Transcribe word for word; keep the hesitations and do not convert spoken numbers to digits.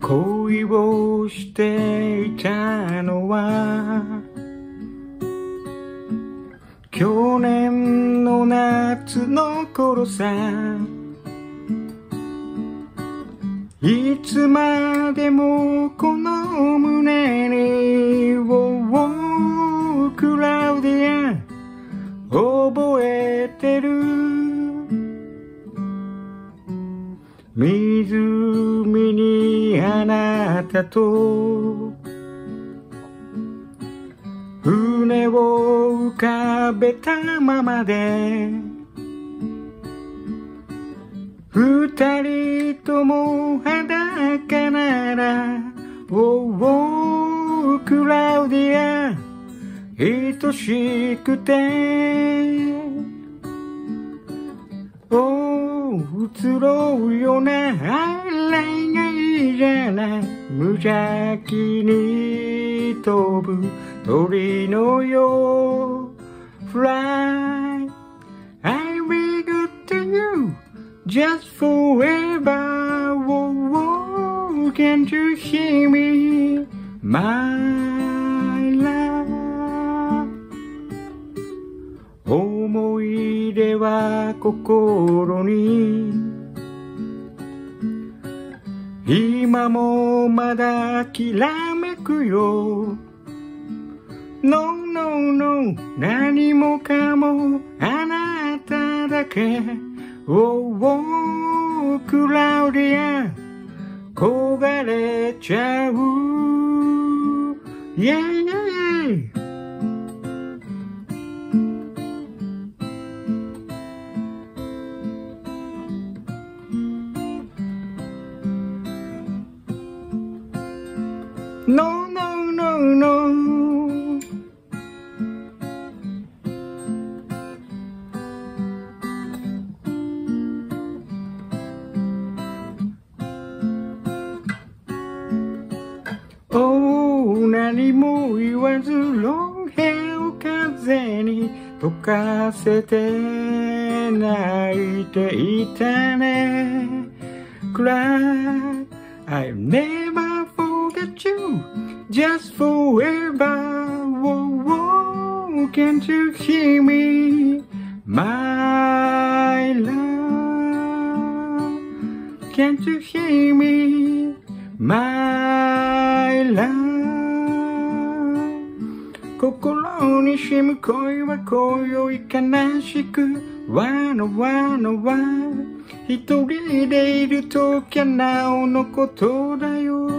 恋をしていたのは去年の夏の頃さ。いつまでもこの胸におおクラウディア覚えてる。湖にあなたと船を浮かべたままで二人とも裸ならおおクラウディア愛しくておう移ろうよなあれがいいじゃない無邪気に飛ぶ鳥のよう Fly I'll be good to you just forever oh, oh, can't you hear me my love 思い出は心に今もまだきらめくよ No, no, no 何もかもあなただけ Oh, oh クラウディア焦がれちゃう Yeah, yeah, yeah No, no, no, no おう何も言わずロン毛を風に溶かせて泣いていたね Cry I'll never forget you just forever oh, oh, can't you hear me my love can't you hear me my love 心にしむ恋は今宵悲しくわのわのわ一人でいるときはなおのことだよ